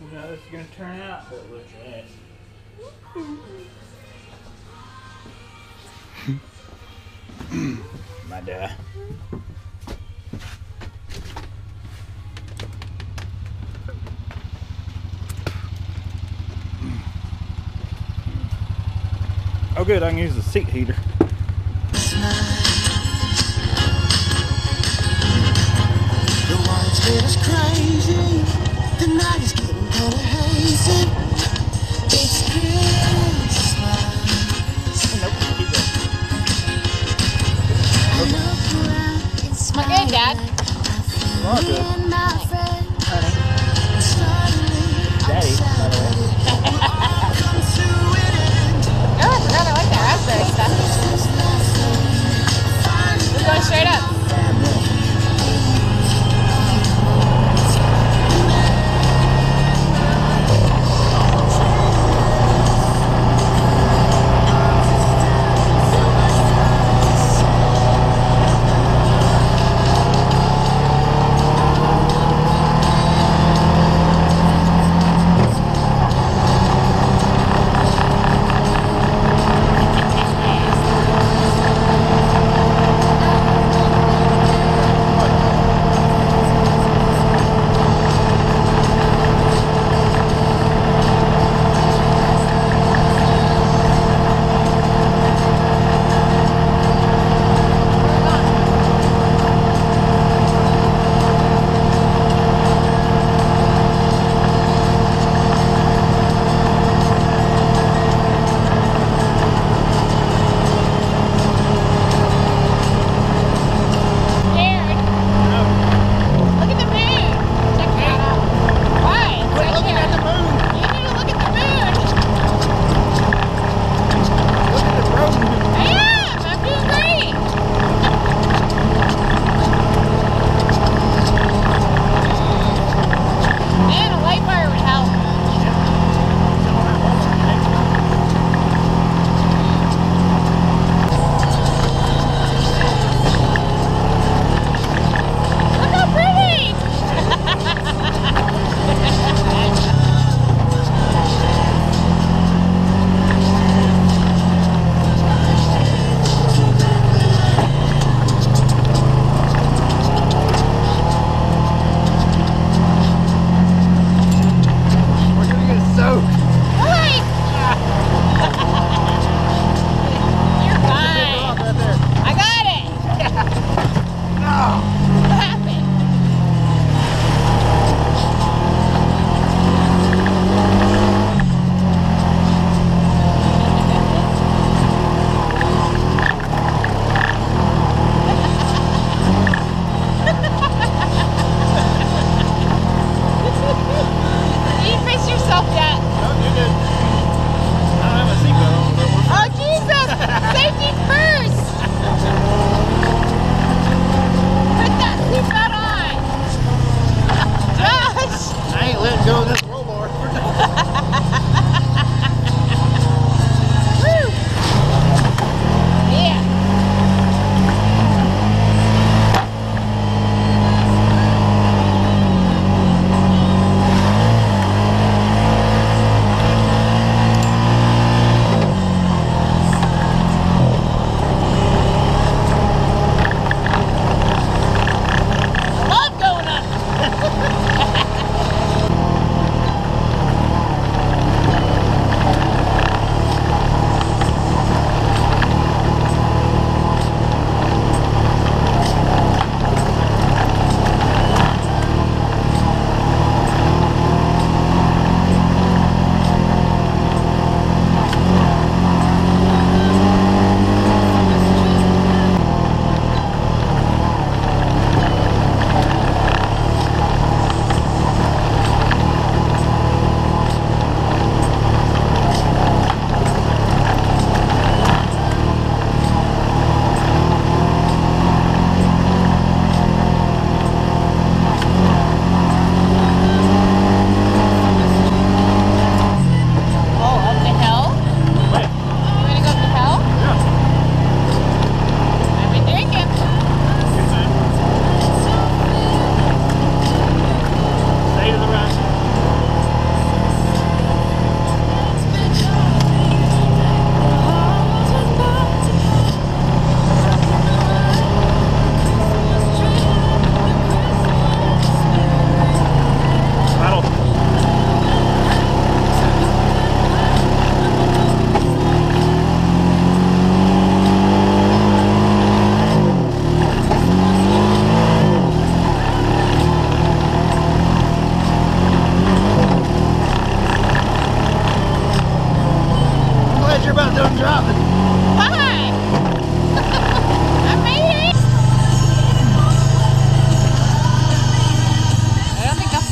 You know how this is gonna turn out, but look at that. My dad. Oh good, I can use the seat heater. The world's made us crazy. The night is getting kinda hazy. It's Christmas. I look around, it's my Okay, Dad. me and my friend. Honey. And suddenly Daddy, by the way. come to an end. Oh, I forgot I like that raspberry stuff.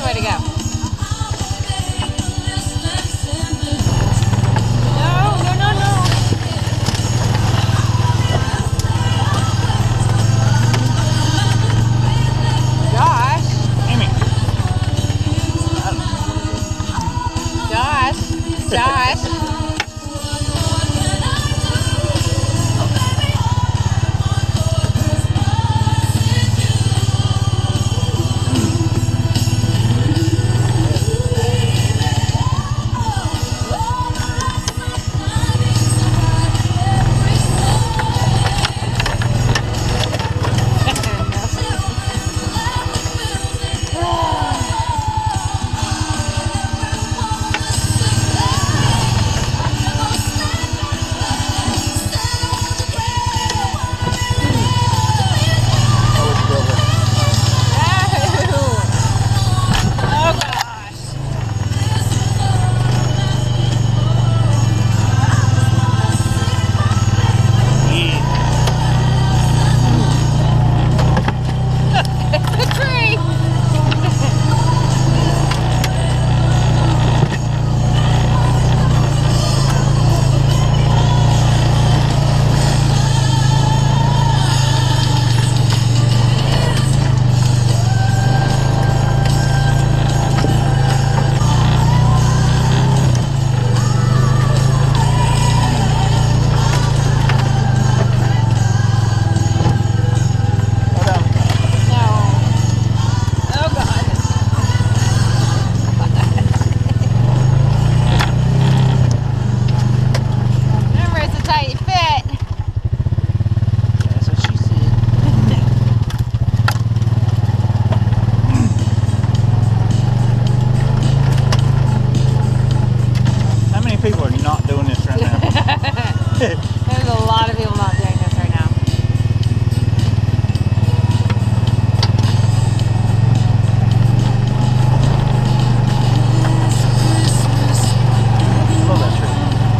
way to go. No, no, no, no. Josh. Amy. Josh. Josh. People are not doing this right now. There's a lot of people not doing this right now. Love that tree.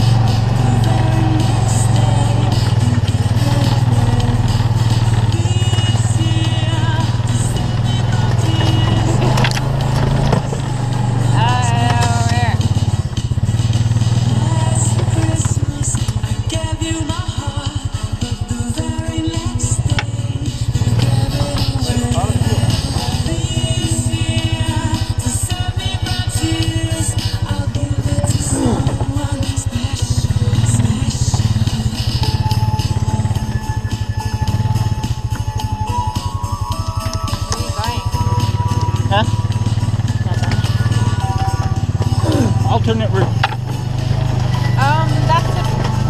Alternate route. That's it.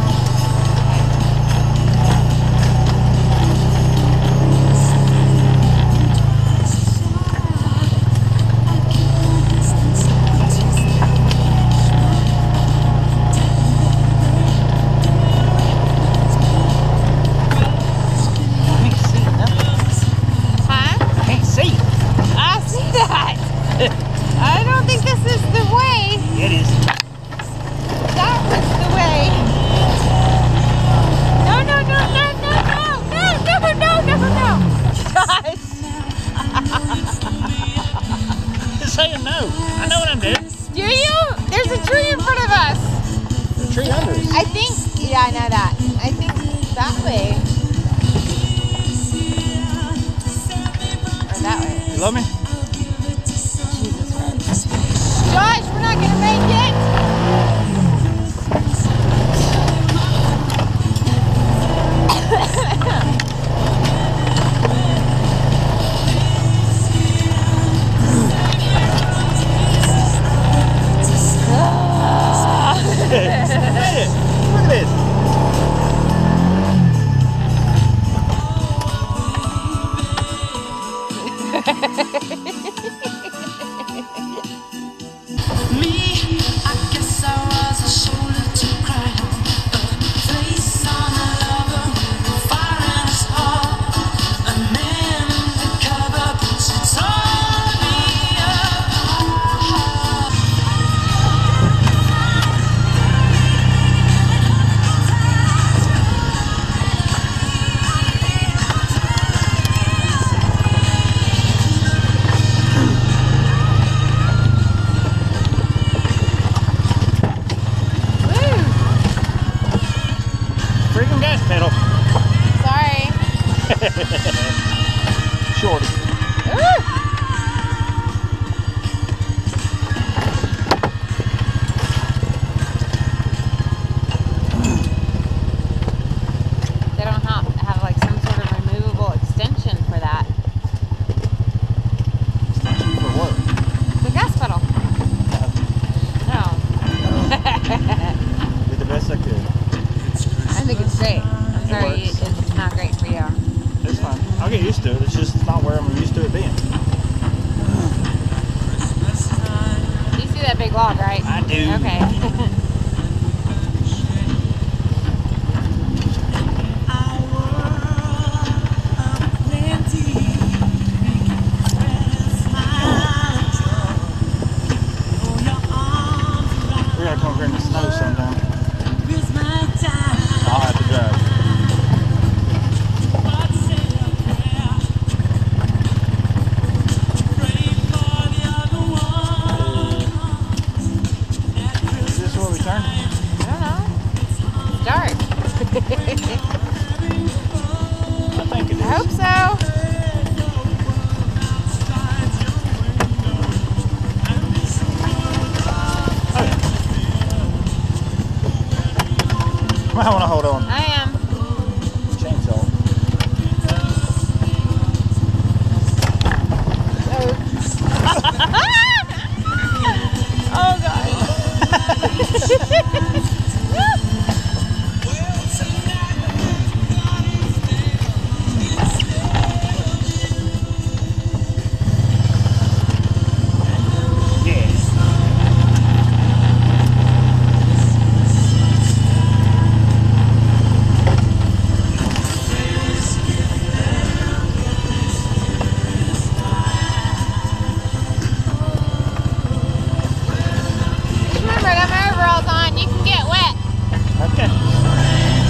I don't think this is the way. It is. That was the way. No, no, no, no, no, no, no, no, no, no, no. Gosh. Just saying no. I know what I'm doing. Do you? There's a tree in front of us. The tree under us. I think, yeah, I know that. I think that way. Or that way. You love me? Josh, we're not gonna make it. Look at this. Ha ha ha. that big log, right? I do. Okay. We gotta come over here in the snow sometime. I'll have to drive. Is this where we turn? I don't know. Dark. I think it is. I hope so. I want to hold on. I am. Chainsaw. Oh God. Remember, I got my overalls on. You can get wet. Okay.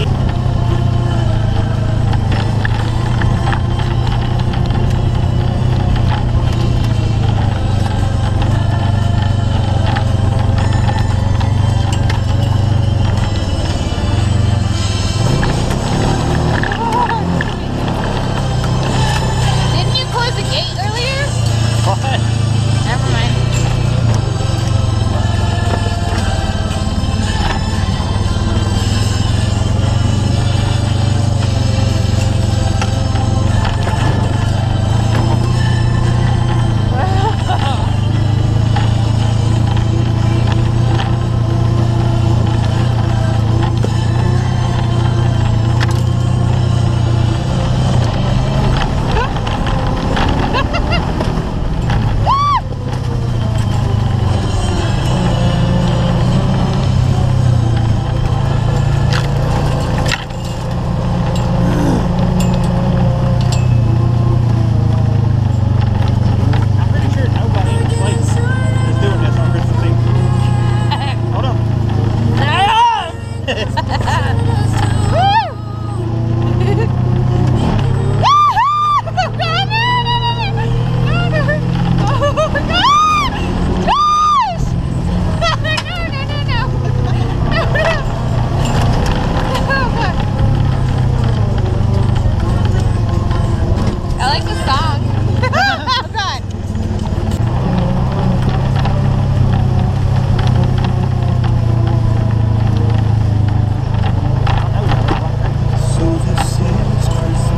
Didn't you close the gate earlier? What? Never mind. I'm pretty sure nobody in the place is doing this on Christmas Eve. Hold on. I like the song. Oh God. So this is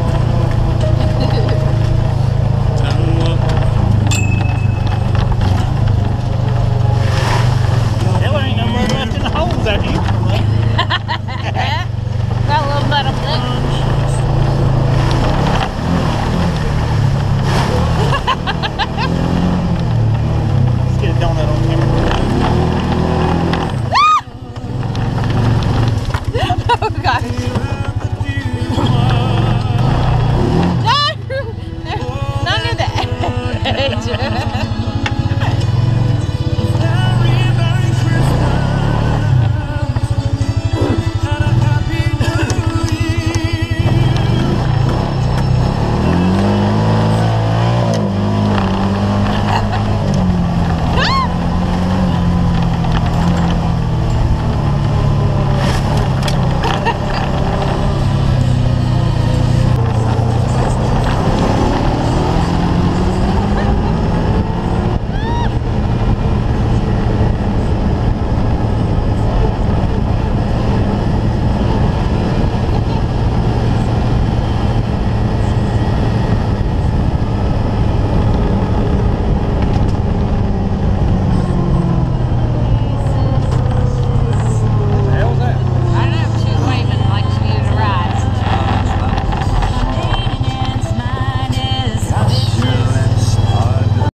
Hell, there ain't no more left in the holes out here. Got a little metal clip. Let's get a donut